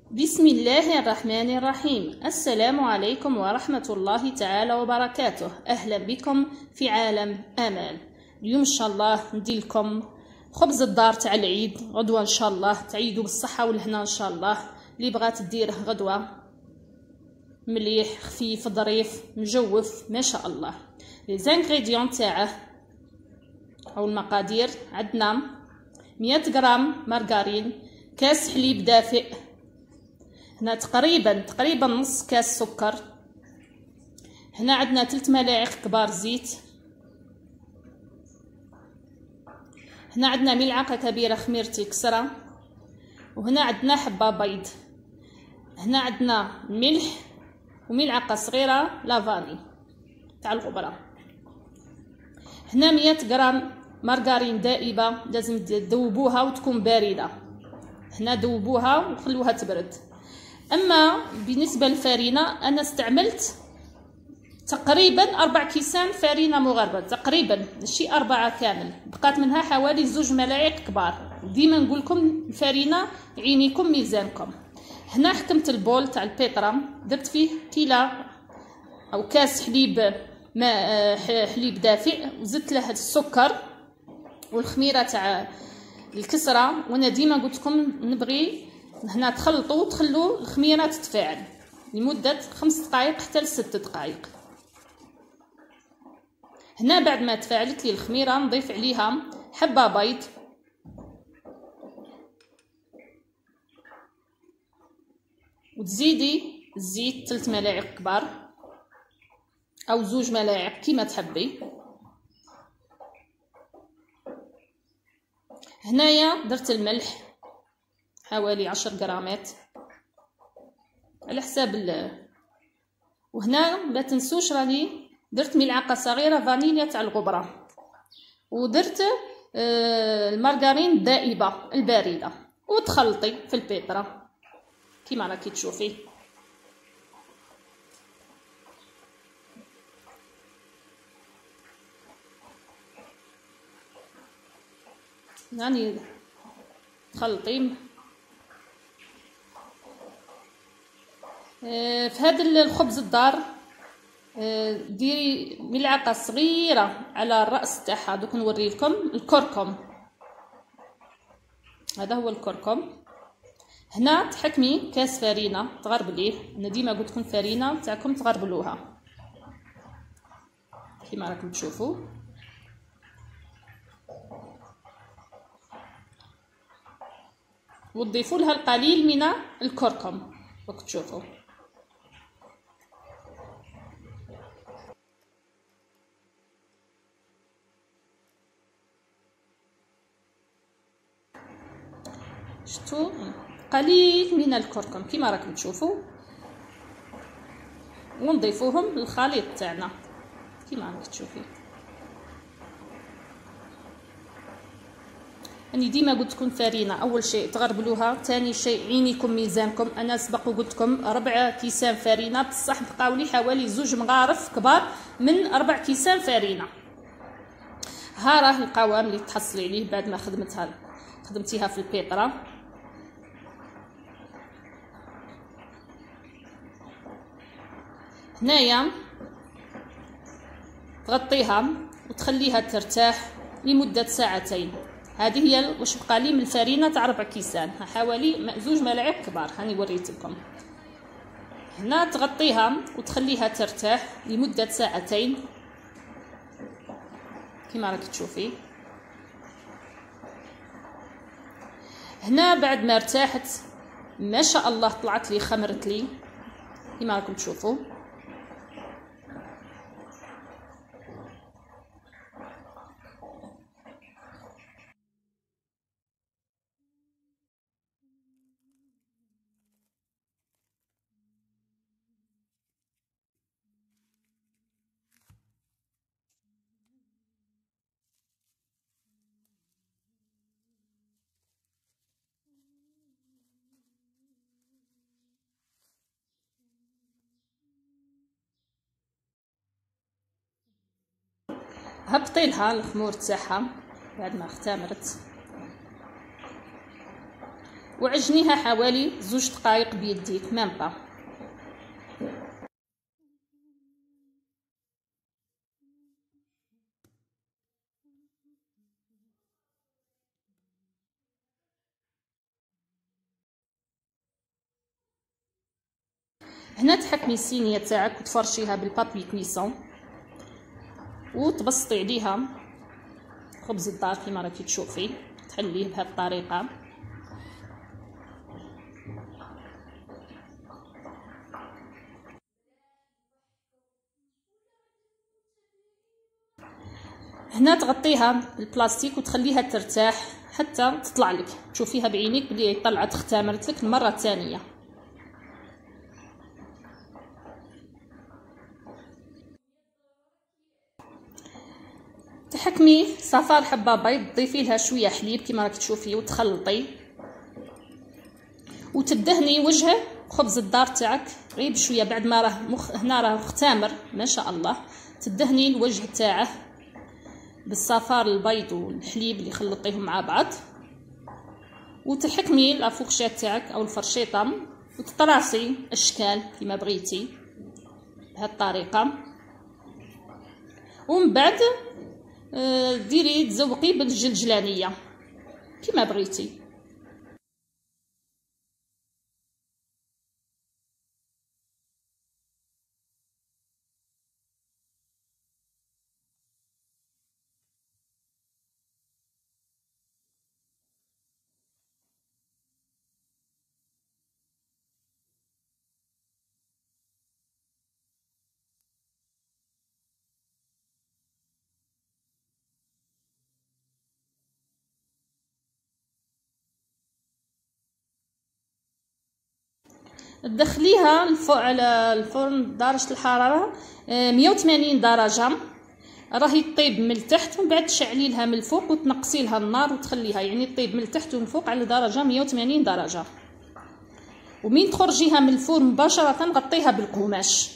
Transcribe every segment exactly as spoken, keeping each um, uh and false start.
بسم الله الرحمن الرحيم. السلام عليكم ورحمة الله تعالى وبركاته. أهلا بكم في عالم آمال. اليوم إن شاء الله ندير لكم خبز الدار تاع العيد. غدوة إن شاء الله تعيدوا بالصحة والهنا إن شاء الله. اللي بغات ديره غدوة مليح خفيف ظريف مجوف ما شاء الله. لي زانغريديون تاعه أو المقادير: عندنا مية غرام مارغرين، كاس حليب دافئ، هنا تقريبا تقريبا نص كاس سكر، هنا عندنا ثلاث ملاعق كبار زيت، هنا عندنا ملعقه كبيره خميره الكسره، وهنا عندنا حبه بيض، هنا عندنا ملح وملعقه صغيره لافاني تاع الغبره، هنا مية غرام مارغرين دائبه لازم تذوبوها وتكون بارده، هنا ذوبوها وخلوها تبرد. اما بالنسبه للفارينه انا استعملت تقريبا اربع كيسان فارينه مغربل، تقريبا ماشي اربعه كامل، بقات منها حوالي زوج ملاعق كبار. ديما نقول لكم الفارينه عينيكم ميزانكم. هنا حكمت البول تاع البيطره، درت فيه كيلا او كاس حليب ماء حليب دافئ، وزدت له السكر والخميره تاع الكسره. وانا ديما قلت لكم نبغي هنا تخلطوا وتخلوا الخميره تتفاعل لمده خمس دقائق حتى لست دقائق. هنا بعد ما تفاعلت لي الخميره نضيف عليها حبه بيض، وتزيدي الزيت ثلاث ملاعق كبار او زوج ملاعق كيما تحبي. هنايا درت الملح حوالي عشر غرامات على حساب ال وهنا ما تنسوش راني درت ملعقه صغيره فانيليا تاع الغبره، ودرت آه المارغرين الدائبه البارده، وتخلطي في البيطره كيما راكي تشوفي. يعني تخلطي في هذا الخبز الدار. ديري ملعقه صغيره على الراس تاعها. دوك نوري لكم الكركم، هذا هو الكركم. هنا تحكمي كاس فارينه تغربليه، انا ديما قلت لكم الفارينه تاعكم تغربلوها كيما راكم تشوفوا. وتضيفوا لها القليل من الكركم راك تشوفوا. شتو قليل من الكركم كيما راكم تشوفوا، ونضيفوهم للخليط تاعنا كيما راك تشوفي. اني ديما قلت لكم فارينه اول شيء تغربلوها، ثاني شيء عينيكم ميزانكم. انا سبق وقلت لكم ربع كيسان فارينه، بصح بقاو لي حوالي زوج مغارف كبار من اربع كيسان فارينه. ها راه القوام اللي تحصلي عليه بعد ما خدمتها خدمتيها في البيطره. هنايا تغطيها وتخليها ترتاح لمده ساعتين. هذه هي واش بقى لي من الفارينه تاع ربع كيسان، حوالي زوج ملاعق كبار هاني وريت لكم. هنا تغطيها وتخليها ترتاح لمده ساعتين كما راك تشوفي. هنا بعد ما ارتاحت ما شاء الله طلعت لي خمرت لي كما راكم تشوفوا. هبطي لها الخمور تاعها بعد ما اختمرت. وعجنيها حوالي زوج دقائق بيديك ميم با. هنا تحكمي الصينيه تاعك وتفرشيها بالبابي كويسون وتبسطي عليها خبز الدار كيما راكي تشوفي، تحليه بهذه الطريقه. هنا تغطيها بالبلاستيك وتخليها ترتاح حتى تطلع لك، تشوفيها بعينيك بلي طلعت اختمرت لك المره الثانيه. تحكمي صفار حبه بيض، تضيفي لها شويه حليب كيما راك تشوفي وتخلطي وتدهني وجه خبز الدار تاعك غير بشويه بعد ما راه مخ... هنا راه مختمر ما شاء الله. تدهني الوجه تاعه بالصفار البيض والحليب اللي خلطيهم مع بعض، وتحكمي لافوكشات تاعك او الفرشيطه وتطراسي اشكال كيما بغيتي بهذه الطريقه. ومن بعد ديري تزوقي بالجلجلانيه كيما بغيتي. تدخليها الفوق على الفرن درجة الحرارة مية وثمانين درجة، راهي طيب من التحت، ومن بعد تشعلي لها من الفوق وتنقصي لها النار وتخليها يعني طيب من التحت ومن الفوق على درجة مية وثمانين درجة. ومين تخرجيها من الفرن مباشرة غطيها بالقماش.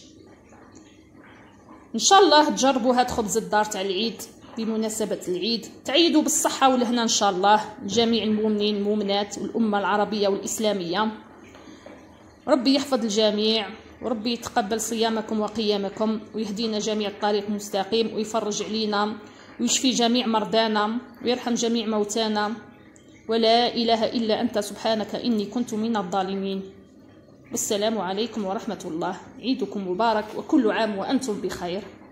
ان شاء الله تجربوا هاد خبز الدار تاع العيد بمناسبة العيد، تعيدوا بالصحة والهنا ان شاء الله لجميع المؤمنين المؤمنات والأمة العربية والإسلامية. ربي يحفظ الجميع، وربي يتقبل صيامكم وقيامكم، ويهدينا جميع الطريق المستقيم، ويفرج علينا ويشفي جميع مرضانا ويرحم جميع موتانا. ولا إله إلا أنت سبحانك إني كنت من الظالمين. والسلام عليكم ورحمة الله. عيدكم مبارك وكل عام وأنتم بخير.